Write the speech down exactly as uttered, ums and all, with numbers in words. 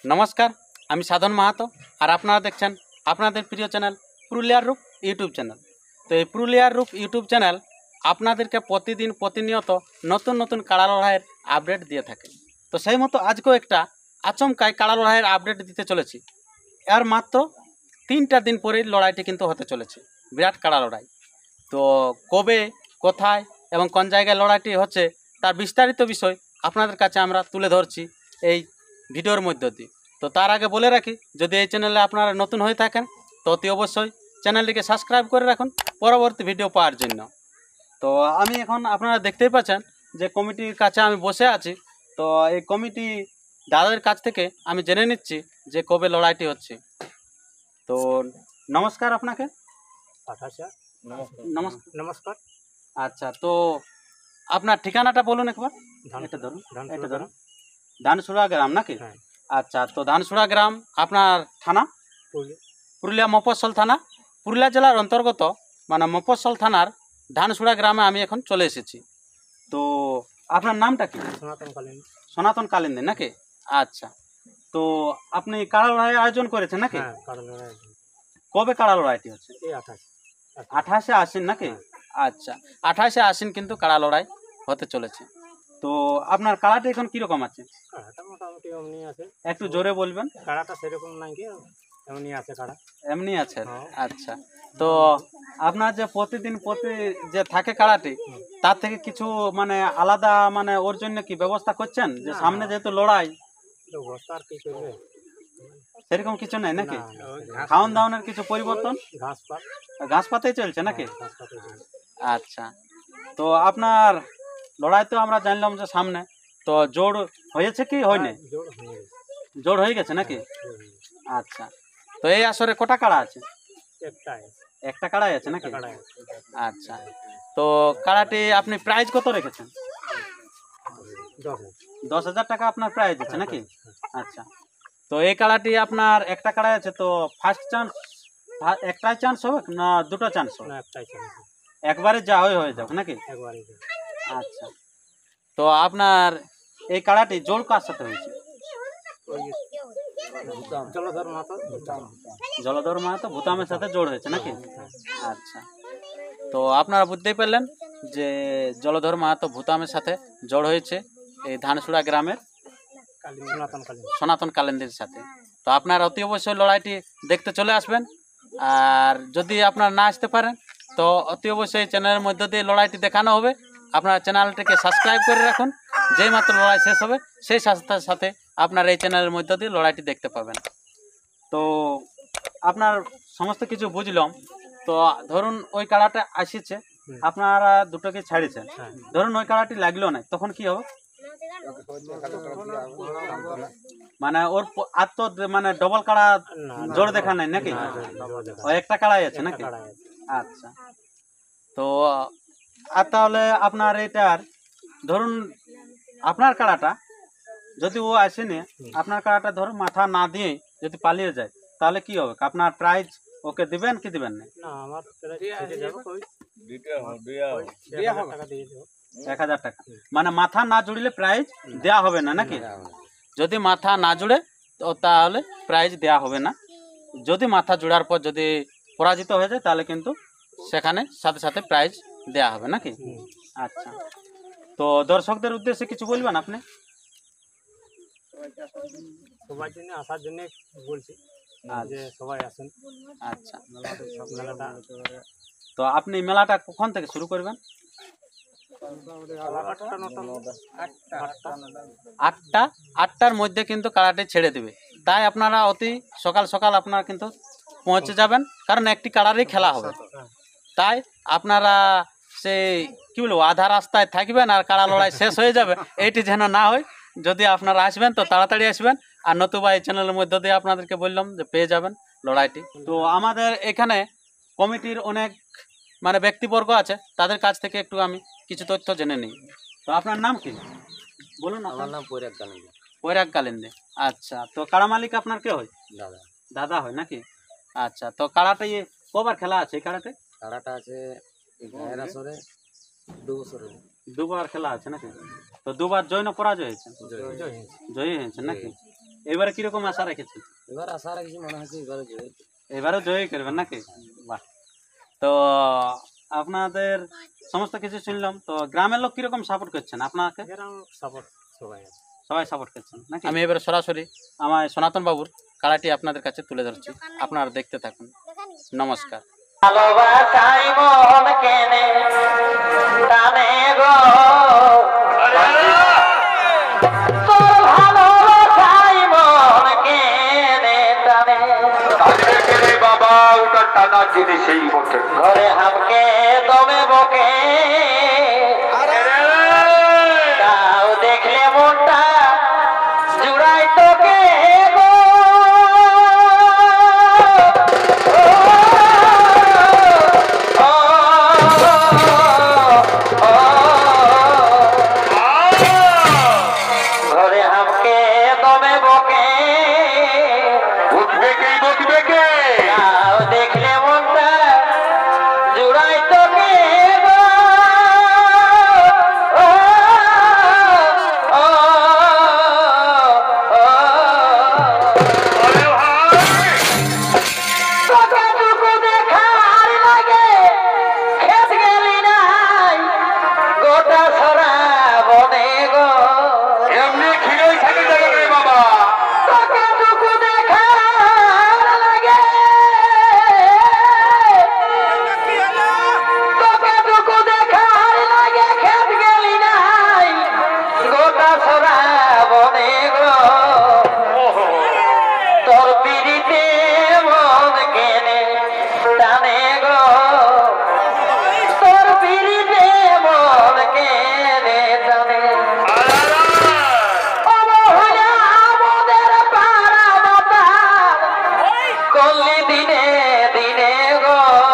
नमस्कार আমি সাধন মাহাতো আর আপনারা দেখছেন আপনাদের প্রিয় চ্যানেল পুরুলিয়ার রূপ ইউটিউব চ্যানেল। তো এই পুরুলিয়ার রূপ ইউটিউব চ্যানেল আপনাদেরকে প্রতিদিন প্রতিনিয়ত নতুন নতুন কাড়া লড়াইয়ের আপডেট দিয়ে থাকে। তো সেই মতো আজকেও একটা আচমকাই কাড়া লড়াইয়ের আপডেট দিতে চলেছি। এর মাত্র তিনটা দিন পরেই লড়াইটি কিন্তু হতে চলেছে, বিরাট কাড়া লড়াই। তো কবে, কোথায় এবং কোন জায়গায় লড়াইটি হচ্ছে তার বিস্তারিত বিষয় আপনাদের কাছে আমরা তুলে ধরছি এই ভিডিওর মধ্য দিয়ে। তো তার আগে বলে রাখি, যদি এই চ্যানেলে আপনারা নতুন হয়ে থাকেন তো অতি অবশ্যই চ্যানেলটিকে সাবস্ক্রাইব করে রাখুন পরবর্তী ভিডিও পাওয়ার জন্য। তো আমি এখন আপনারা দেখতেই পাচ্ছেন যে কমিটির কাছে আমি বসে আছি। তো এই কমিটি দাদাদের কাছ থেকে আমি জেনে নিচ্ছি যে কবে লড়াইটি হচ্ছে। তো নমস্কার আপনাকে। নমস্কার। নমস্কার। আচ্ছা, তো আপনার ঠিকানাটা বলুন একবার। এটা ধরুন, এটা ধরুন। ধানসুড়া গ্রাম নাকি? আচ্ছা, তো ধানসুড়া গ্রাম আপনার থানা? পুরুলিয়া মফস্বল থানা, পুরুলিয়া জেলার অন্তর্গত মানে মফস্বল থানার ধানসুড়া গ্রামে আমি এখন চলে এসেছি। তো আপনার নামটা কি? সনাতন কালিন্দী। সনাতন কালিন্দী নাকি? আচ্ছা, তো আপনি কাড়া লড়াই আয়োজন করেছেন নাকি? কবে কাড়া লড়াইটি হচ্ছে? আঠাশে আশ্বিন নাকি? আচ্ছা, আঠাশে আশ্বিন কিন্তু কাড়া লড়াই হতে চলেছে। তো আপনার কাড়াটা এখন কিরকম আছে? কাড়াটা মোটামুটি এমনি আছে। একটু জোরে বলবেন। কাড়াটা সেরকম নাই কি, এমনি আছে কাড়া। এমনি আছে? আচ্ছা, তো আপনার যে প্রতিদিন প্রতি যে থাকে কাড়াটি, তার থেকে কিছু মানে আলাদা মানে ওর জন্য কি ব্যবস্থা করছেন? যে সামনে যেহেতু লড়াই, ব্যবস্থা আর কি করবে, সেরকম কিছু নাই নাকি? খাওয়ান দাওয়ানের কিছু পরিবর্তন? ঘাস পাত, ঘাস পাতাই চলছে নাকি? ঘাস পাতে চলবে। আচ্ছা, তো আপনার লড়াই তো আমরা জানলাম যে সামনে, তো জোর হয়েছে কি হয়নি? জোর হয়ে গেছে। জোর হয়ে গেছে নাকি? জোর হয়ে গেছে। আচ্ছা, তো এই আসরে কটা কাড়া আছে? একটাই আছে। একটা কাড়াই আছে নাকি? একটা কাড়াই আছে। আচ্ছা, তো কাড়াটি আপনি প্রাইজ কত রেখেছেন? দশ হাজার। দশ হাজার টাকা আপনার প্রাইজ আছে নাকি? আচ্ছা, তো এই কাড়াটি আপনার একটা কাড়াই আছে, তো ফার্স্ট চান্স একটাই চান্স হবে না দুটো চান্স হবে? না, একটাই চান্স। একবারে যা হয়ে হয়ে যাবে নাকি? একবারই। আচ্ছা, তো আপনার এই কাড়াটি জোর কার সাথে হয়েছে? জলধর মাতা। জলধর মাহাতো ভূতামের সাথে জোর হয়েছে নাকি? আচ্ছা, তো আপনারা বুঝতেই পারলেন যে জলধর মাহাতো ভূতামের সাথে জোর হয়েছে এই ধানসুড়া গ্রামের সনাতন কালিন্দী। সনাতন কালিন্দীর সাথে। তো আপনারা অতি অবশ্যই লড়াইটি দেখতে চলে আসবেন। আর যদি আপনারা না আসতে পারেন তো অতি অবশ্যই চ্যানেলের মধ্য দিয়ে লড়াইটি দেখানো হবে। আপনারা চ্যানেলটিকে সাবস্ক্রাইব করে রাখুন, যেই মাত্র লড়াই শেষ হবে সেই সাথে সাথে আপনারা এই চ্যানেলের মধ্য দিয়ে লড়াইটি দেখতে পাবেন। তো আপনার সমস্ত কিছু বুঝলাম। তো ধরুন ওই কাড়াটা আসিছে, আপনারা দুটোকে ছাড়িয়েছেন, ধরুন ওই কাড়াটি লাগলো না, তখন কি হবে? মানে ওর আর তো মানে ডবল কাড়া জোর দেখা নাই নাকি? ও একটা কাড়াই আছে নাকি? আচ্ছা, তো আর তাহলে আপনার এটার ধরুন আপনার কাড়াটা যদি ও আসেনি, আপনার কাড়াটা ধরুন মাথা না দিয়ে যদি পালিয়ে যায় তাহলে কি হবে? আপনার প্রাইজ ওকে দিবেন কি দিবেন না? না, আমার ছেড়ে যাবে কই দিতে হবে, টাকা দিয়ে দেব। এক হাজার টাকা মানে মাথা না জুড়লে প্রাইজ দেয়া হবে না নাকি? যদি মাথা না জুড়ে তো তাহলে প্রাইজ দেয়া হবে না। যদি মাথা জোড়ার পর যদি পরাজিত হয়ে যায় তাহলে কিন্তু সেখানে সাথে সাথে প্রাইজ দেয়া হবে নাকি? আচ্ছা, তো দর্শকদের উদ্দেশ্যে কিছু বলবেন আপনি? সবার জন্য আসার জন্য বলছি যে সবাই আসেন। আচ্ছা, মেলাটা তো আপনি মেলাটা কখন থেকে শুরু করবেন? আটটা আটটার মধ্যে কিন্তু কাড়াটি ছেড়ে দেবে, তাই আপনারা অতি সকাল সকাল আপনারা কিন্তু পৌঁছে যাবেন, কারণ একটি কাড়ারই খেলা হবে। তাই আপনারা সেই কি বলবো আধা রাস্তায় থাকবেন আর কাড়া লড়াই শেষ হয়ে যাবে, এইটি যেন না হয়। যদি আপনারা আসবেন তো তাড়াতাড়ি আসবেন, আর নতুবা এই চ্যানেলের মধ্য দিয়ে আপনাদেরকে বললাম যে পেয়ে যাবেন লড়াইটি। তো আমাদের এখানে কমিটির অনেক মানে ব্যক্তিবর্গ আছে, তাদের কাছ থেকে একটু আমি কিছু তথ্য জেনে নিই। তো আপনার নাম কি বলুন? আমার নাম পৈরাগ কালিন্দী। পৈরাগ কালিন্দী। আচ্ছা, তো কাড়া মালিক আপনার কে হয়? দাদা। দাদা হয় নাকি? আচ্ছা, তো কাড়াটা কবার খেলা আছে? এই কাড়াতে কাড়াটা আছে গায়ের আসরে দু বছরে দুবার খেলা আছে নাকি? তো দুবার জয় না পরাজয় হয়েছে? জয়ী হয়েছে নাকি? এবারে কিরকম আশা রেখেছেন? এবার আশা রাখছি মনে হচ্ছে এবারে জয় এবারও জয় করবেন নাকি? বাহ। তো আপনাদের সমস্ত কিছু শুনলাম, তো গ্রামের লোক কিরকম সাপোর্ট করছেন আপনাকে? সাপোর্ট সবাই আছে। সবাই সাপোর্ট করছেন নাকি? আমি এবারে সরাসরি আমার সনাতন বাবুর কাড়াটি আপনাদের কাছে তুলে ধরছি, আপনারা দেখতে থাকুন। নমস্কার। ভালোবাসাই মন কেনে টানে গো, তোর ভালোবাসাই মন কেনে টানে, বাবা ওটা টানা জিনিসই বটে। ঘরে হামকে দমে বকে, তাও দেখলে মনটা জুড়াই তোকে গো। ও, ও, ও, ঘরে হামকে দমে বকে, উঠবে কে বসবে কে? তাও দেখলে মনটা জুড়াই তোকে গো। ও, ও, ও, কতটুকু দেখার লাগে খেত গেলি নাই গোটা সরা বনে গো। এমনি খিরেই থাকে যাবে রে বাবা। কতটুকু দেখার লাগে, কতটুকু দেখার লাগে খেত গেলি নাই গোটা সরা বনে গো। তোর পিড়িতে মন কেনে টানে গো, তোর পিড়িতে মন কেনে টানে। অবহেলা আমাদের পাড়া মাতাল করলি দিনে দিনে গো।